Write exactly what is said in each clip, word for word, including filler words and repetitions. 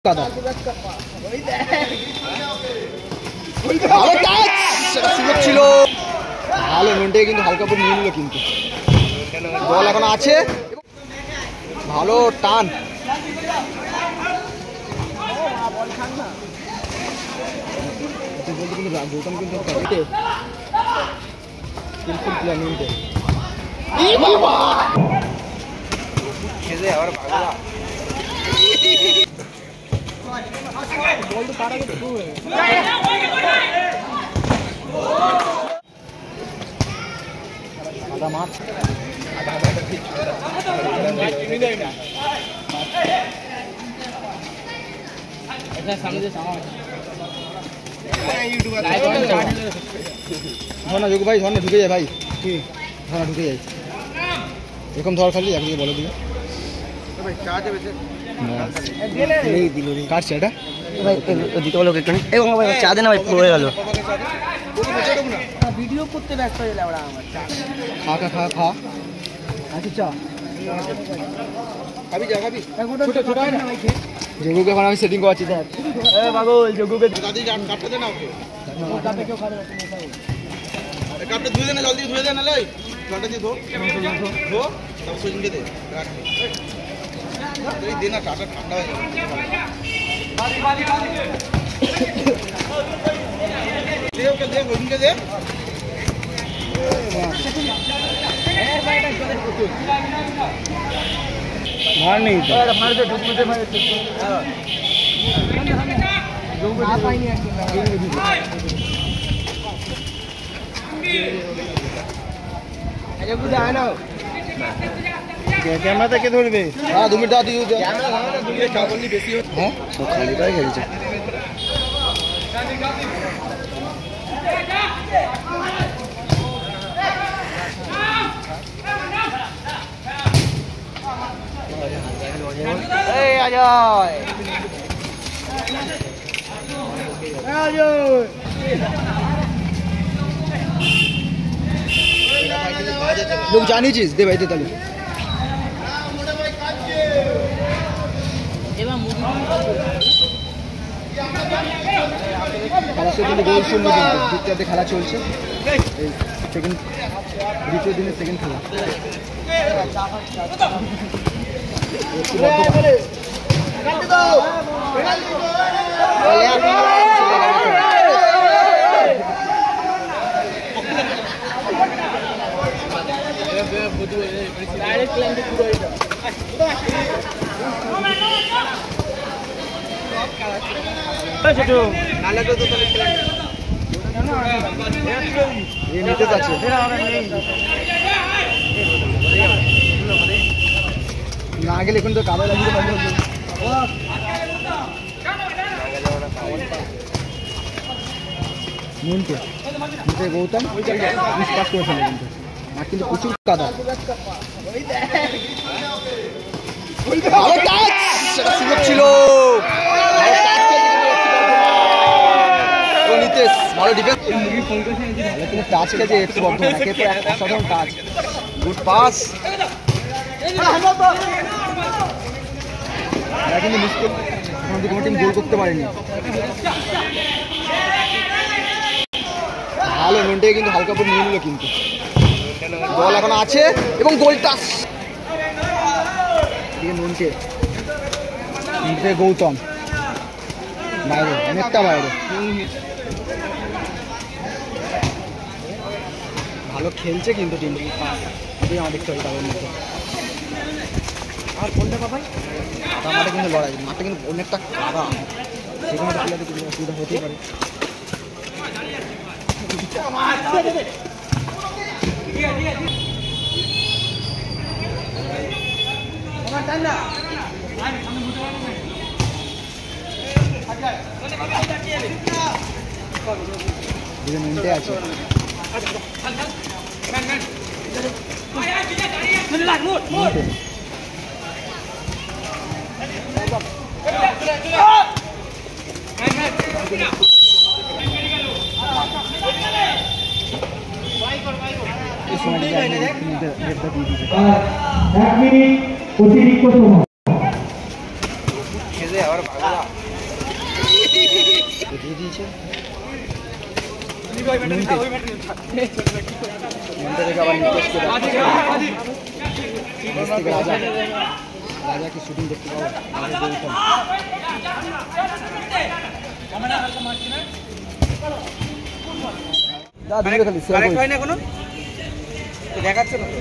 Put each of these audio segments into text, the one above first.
দাদা ভালো টাচ সেটা সুযোগ ছিল ভালো নন্টে কিন্তু হালকা করে নিয়ে নিল কিন্তু বল এখন আছে ভালো টান বলতে কিন্তু গৌতম কিন্তু স্কিলফুল প্লেয়ার নন্টে এই বাবা খেলে আবার ভাগলা বল তো পাড়া গেছে পুরো আদা মাছ আদা আদা ঠিক তুমি দেই না এটা সামনে যে সামনে ইউটিউবার ধরনা যোগ ভাই ধরনা ঢুকে যায় ভাই কি ধরনা ঢুকে যায় এরকম ধর খালি একদিকে বলে দিও ভাই চা দেবে नहीं दिलो रे काट सेटा भाई दितो लोग একটু এই ভাই চা দে না ভাই পড়ে গেল ভিডিও করতে ব্যস্ত হয়ে গেল আমার চা খা খা খা খা আচ্ছা চা খাবি যা খাবি ছোট ছোট হয় না ভাই জগুকে এখন আমি সেটিং করছি দেখ এ পাগল জগুকে দাদি জান কাটতে দে না ওকে কাটতে কেউ খাবে না তুমি খাও আরে কাটতে ধুয়ে দে না জলদি ধুয়ে দে না লাই জলটা দিয়ে ধো ধো তবে সজিনকে দে রাখ এই দিনা টাটা ঠান্ডা হয়ে যাবে বাদি বাদি বাদি দে ওকে দে ওকে দে मार नहीं तो मार दे ढुक मुझे मार दे जो को आ पाई नहीं আরে বুঝা আনো ক্যামেরা থেকে ধরবে হ্যাঁ দু মিনিট দাও ক্যামেরা ভাঙা দু মিনিট চা বললি বেশি হচ্ছে হ্যাঁ সব খালি পাই খেলছে এই আজয় আজয় लोग जानी चीज दे भाई दे तालू খেলা চলছে গোল শূন্য কিন্তু দ্বিতীয়ার্ধে খেলা চলছে এই সেকেন্ড দ্বিতীয় দিনের সেকেন্ড খেলা না গেলে এখন তো কাবাই লাগিয়ে নুনটে নুনটে গৌতম পাস করে ফেলে কিন্তু মাঠ কিন্তু প্রচুর কাদা ভালো টাচ সেটা সুযোগ ছিল নিতেশ ভালো ডিফেন্স কিন্তু টাচ খেলছে একটু বর্ধমান একে তো অসাধারণ টাচ গুড পাস কিন্তু মিস করে কোনো টিম গোল করতে পারেনি ভালো নন্টে কিন্তু হালকা করে নিয়ে নিল কিন্তু বল এখন আছে এবং গোল টাচ নন্টে নন্টে গৌতম বাইরে অনেকটা বাইরে ভালো খেলছে কিন্তু টিম আমার দেখতে হবে তাদের মধ্যে আর কোনটা পাবাই কাদা মাঠে কিন্তু লড়াই মাঠে কিন্তু অনেকটা কাদা সেখানে প্লেয়ারদের কিন্তু অসুবিধা হতেই পারে মিনিটে আছে এক মিনিট অতিরিক্ত সময় খেলে আবার ভাগলা দিয়ে দিয়েছে রাজা রাজা কি শুটিং দেখতে পাবো দেখাচ্ছে না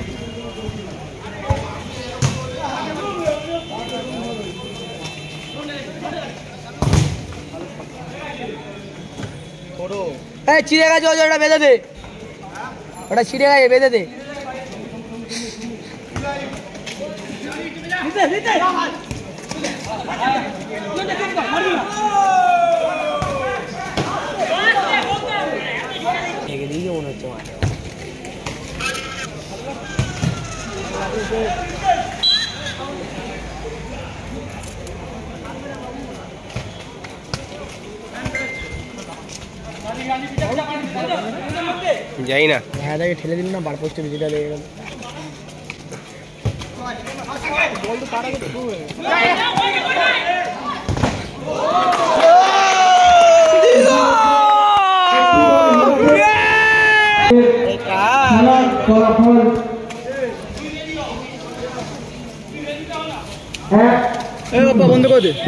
ছিঁড়ে গেছে ওটা বেঁধে দে ওটা ছিঁড়ে গেছে বেঁধে দে মনে হচ্ছে যাই না হ্যাঁ তাকে ঠেলে দিল না বার পোস্টে বিজিটা লেগে গেল বল তো তার আগে শুরু হয়ে বন্ধ করে দে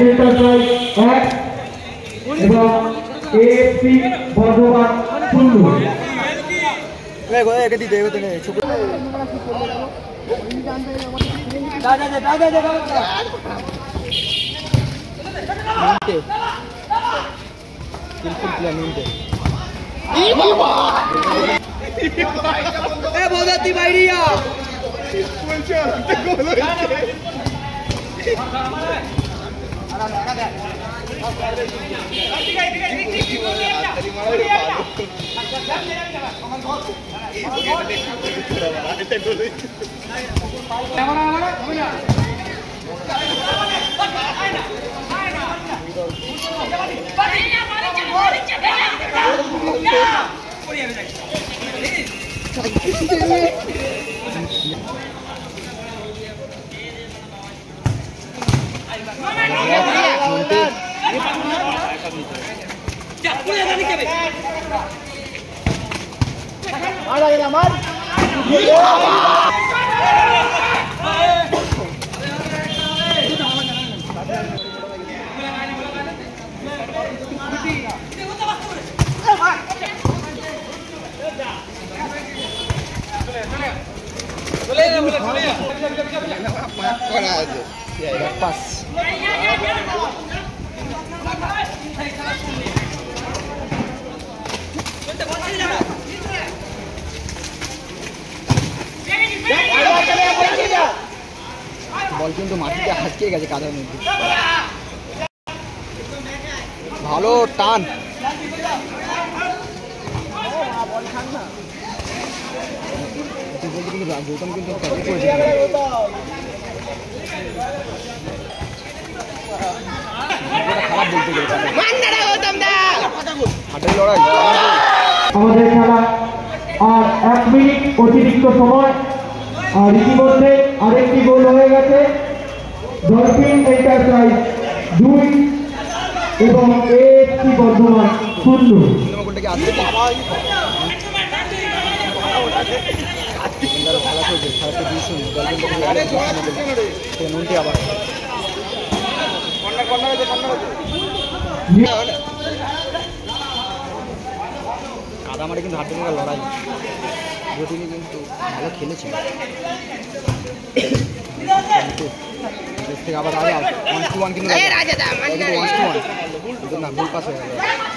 এবং এএফসি বর্ধমান শূন্য একে দিতে এগোতে নেই ছোট বাইরিয়া আমার পাস বল কিন্তু মাটিতে হাঁটকে গেছে কাদার মধ্যে ভালো টান গৌতম কিন্তু খারাপ বলতে গেলে হাটের লড়াই আমাদের খেলা আর এক মিনিট অতিরিক্ত সময় আর ইতিমধ্যে আরেকটি গোল হয়ে গেছে ডলফিন এন্টারপ্রাইজ দুই এবং এএফসি বর্ধমান শূন্য কাদামারি কিন্তু হাতে লড়াই দুটিনি কিন্তু ভালো খেলেছিল থেকে আবার আগে ওয়ান টু ওয়ান কিন্তু না গোল পাস হয়ে গেল